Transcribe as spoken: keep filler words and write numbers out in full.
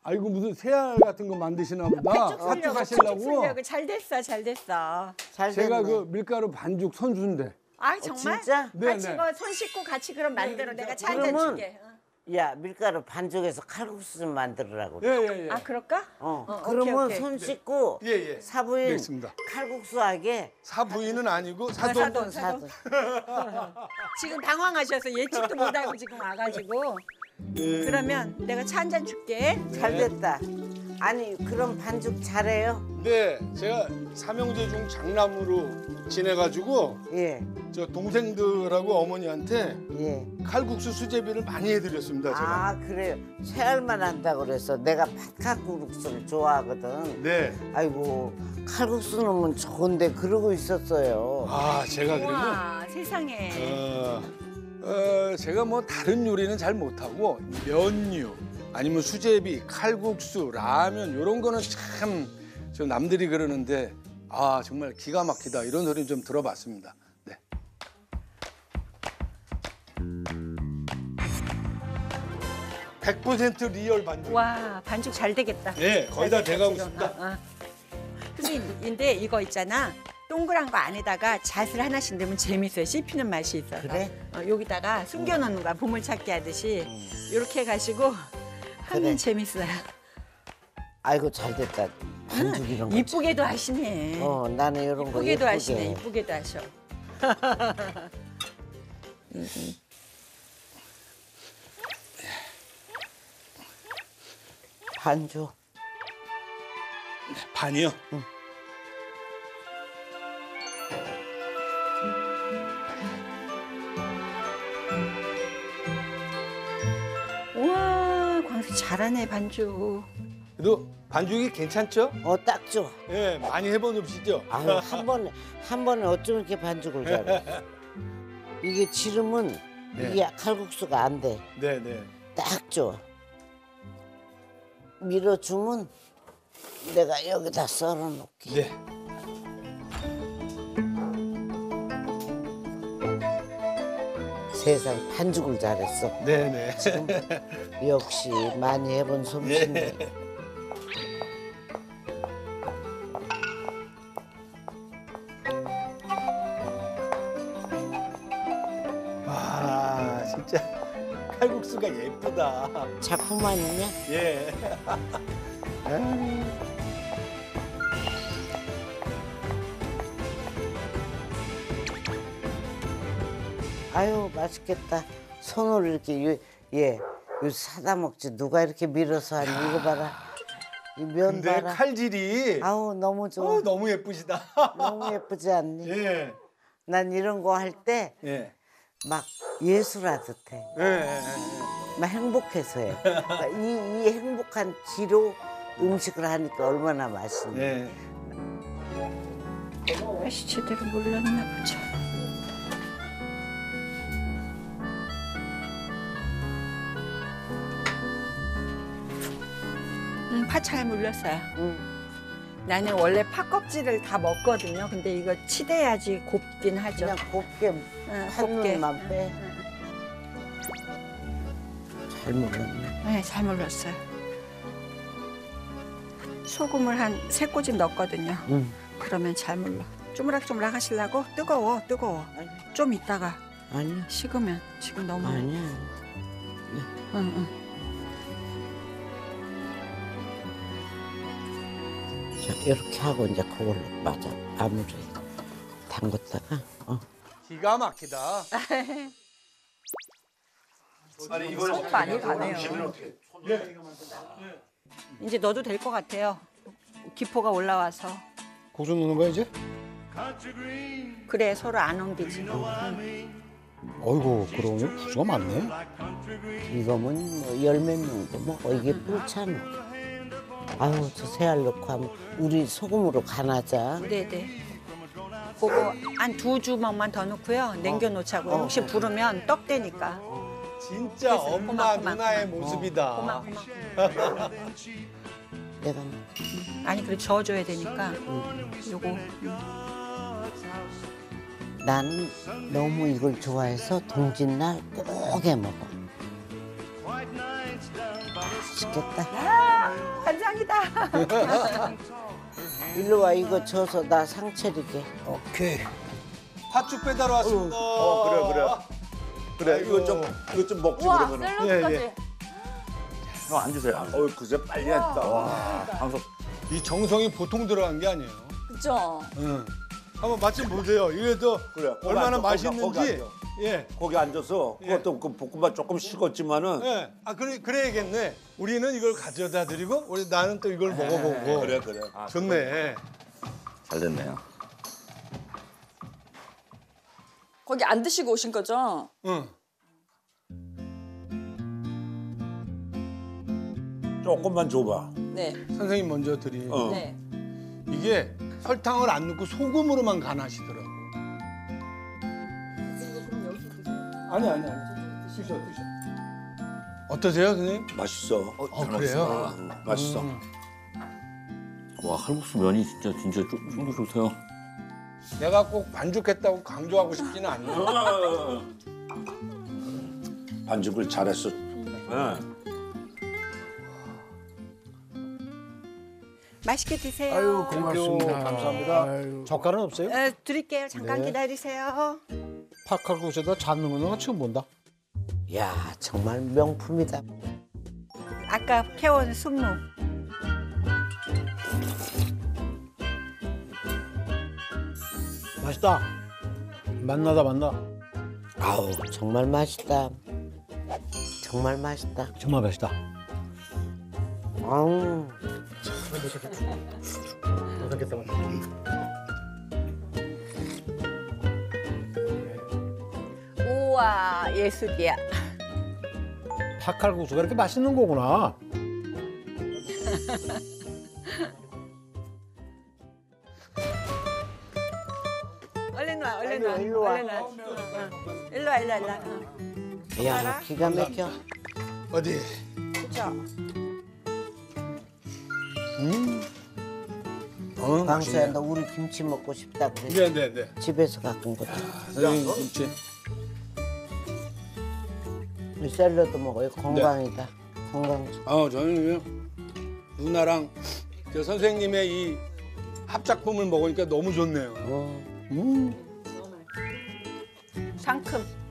아이고 무슨 새알 같은 거 만드시나 보다. 쭉 쓰려고, 하시려고. 쭉 쓰려고. 잘 됐어, 잘 됐어. 잘 제가 됐네. 그 밀가루 반죽 선수인데. 아 정말? 진짜? 네, 같이 네. 이거 손 씻고 같이 그럼 만들어. 내가 차 한잔 그러면- 줄게. 어. 야, 밀가루 반죽해서 칼국수 좀 만들으라고. 예예예. 아 그럴까? 어. 어, 그러면 오케이, 오케이. 손 씻고 예, 예. 사부인 알겠습니다. 칼국수하게 사부인은 아니고 아, 사돈. 사돈, 사돈. 지금 당황하셔서 예측도 못하고 지금 와가지고. 예. 그러면 내가 차 한잔 줄게. 잘 됐다. 아니, 그럼 반죽 잘해요? 네, 제가 삼형제 중 장남으로 지내가지고 예, 저 동생들하고 어머니한테 예. 칼국수 수제비를 많이 해드렸습니다. 제가. 아, 그래요. 새알만 한다고 그래서 내가 팥칼국수를 좋아하거든. 네. 아이고, 칼국수 넣으면 좋은데 그러고 있었어요. 아, 제가 그러면 와 세상에. 어, 어, 제가 뭐 다른 요리는 잘 못하고 면류 아니면 수제비, 칼국수, 라면 이런 거는 참 좀 남들이 그러는데 아 정말 기가 막히다 이런 소리 좀 들어봤습니다. 네. 백 퍼센트 리얼 반죽. 와 반죽 잘 되겠다. 네, 거의 다 잘 돼가고 됐다, 있습니다. 지금. 어, 어. 근데 근데 이거 있잖아. 동그란 거 안에다가 잣을 하나씩 넣으면 재밌어요. 씹히는 맛이 있어서. 그래? 어, 여기다가 숨겨놓는 거야. 보물찾기 하듯이. 이렇게 해가지고 하면 그래. 재밌어요. 아이고, 잘 됐다. 반죽 이런 거. 이쁘게도 하시네. 어, 나는 이런 거 이쁘게도 예쁘게. 하시네. 이쁘게도 하셔. 반죽. 반이요? 우와 광수 잘하네 반죽. 그래도 반죽이 괜찮죠? 어, 딱 좋아. 예, 많이 해본 음식이죠? 아유, 한 번에, 한 번에 어쩜 이렇게 반죽을 잘해. 이게 지름은 네. 이게 칼국수가 안 돼. 네, 네. 딱 좋아. 밀어주면 내가 여기다 썰어놓게. 네. 세상 반죽을 잘했어. 네, 네. 지금 역시 많이 해본 솜씨인데. 아, 진짜 칼국수가 예쁘다. 작품 아니냐? 예. 아유, 맛있겠다. 손으로 이렇게 요, 예, 요 사다 먹지. 누가 이렇게 밀어서 하니. 이거 봐라. 이 면 근데 봐라. 칼질이 아우, 너무 좋아. 어, 너무 예쁘시다. 너무 예쁘지 않니? 예. 난 이런 거 할 때 막 예. 예술하듯 해. 예, 예, 예. 막 행복해서 해. 그러니까 이, 이 행복한 기로 음식을 하니까 얼마나 맛있니. 예. 맛이 제대로 몰랐나 보자. 음, 파 잘 물렸어요. 응. 나는 원래 파 껍질을 다 먹거든요. 근데 이거 치대야지 곱긴 하죠. 그냥 곱게 응, 한 곱게. 눈만 빼. 잘 먹었네. 네, 잘 물렀어요. 소금을 한 세 꼬집 넣었거든요. 응. 그러면 잘 물러. 쪼물락쪼물락 하시려고? 뜨거워, 뜨거워. 아니, 좀 있다가 아니야. 식으면 지금 너무. 아니야. 응, 응. 자, 이렇게 하고 이제 그걸로 맞아. 아무리 담궜다가 어. 기가 막히다. 손 많이 가네요. 이제 넣어도 될 것 같아요. 기포가 올라와서. 고수 넣는 거야 이제? 그래 서로 안 옮기지. 어이구, 그러면 고수가 많네. 이거면 뭐 열 몇 명도 먹어. 이게 뿔잖아. 아유, 저 새알 넣고 하면 우리 소금으로 간하자. 네네. 그거 한 두 주먹만 더 넣고요. 남겨 놓자고요. 혹시 부르면 떡 되니까. 진짜 그래서 엄마 고마, 고마, 누나의 고마. 모습이다. 고마 고마. 내가 아니 그래 저어줘야 되니까. 요거. 음. 나는 너무 이걸 좋아해서 동짓날 꼭 해 먹어. 맛있겠다. 환장이다. 일로 와 이거 줘서 나 상 차리게. 오케이. 팥죽 배달 왔습니다. 어 그래 그래. 그래 이거 좀 이거 좀 먹지 우와, 그러면. 샐러드까지. 예, 예. 형 앉으세요. 어 그새 빨리 했다. 와 방송. 이 정성이 보통 들어간 게 아니에요. 그죠? 응. 한번 맛 좀 보세요. 이게 또 그래, 거기 얼마나 앉아, 거기, 거기 맛있는지. 앉아. 예. 거기 앉아서 그것도 그 볶음밥 조금 식었지만은 예. 아 그래 그래야겠네. 우리는 이걸 가져다 드리고 우리 나는 또 이걸 먹어보고. 그래 그래. 아, 좋네. 잘 됐네요. 거기 안 드시고 오신 거죠? 응. 조금만 줘봐. 네. 선생님 먼저 드리. 어. 네. 이게 설탕을 안 넣고 소금으로만 간하시더라고. 아니 아니 아니. 드셔 드셔. 어떠세요, 선생님? 맛있어. 어, 그래요? 음, 맛있어. 음. 와 칼국수 면이 진짜 진짜 쫀- 쫀득쫀득해요. 내가 꼭 반죽했다고 강조하고 싶지는 않아요. 반죽을 잘했어. 네. 맛있게 드세요. 아유 고맙습니다. 감사합니다. 아유, 젓갈은 없어요? 어, 드릴게요. 잠깐 네. 기다리세요. 팥칼국수에다 잡는 거는 나 처음 본다. 야 정말 명품이다. 아까 캐온 순무. 맛있다. 맛나다 맛나. 아우 정말 맛있다. 정말 맛있다. 정말 맛있다. 아우 우와 예술이야. 팥칼국수가 이렇게 맛있는 거구나. 얼른 와, 얼른 와, 일로 와. 얼른 와. 응. 일로 와, 일로 와, 일로 와. 야 기가 막혀. 어디? 그죠? 어, 광수야 너 우리 김치 먹고 싶다 그래. 네네네. 집에서 갖고 온 거다. 선생님 김치. 이 샐러드 먹어요. 건강이다. 건강. 아 저는 누나랑 저 선생님의 이 합작품을 먹으니까 너무 좋네요. 어. 음. 상큼.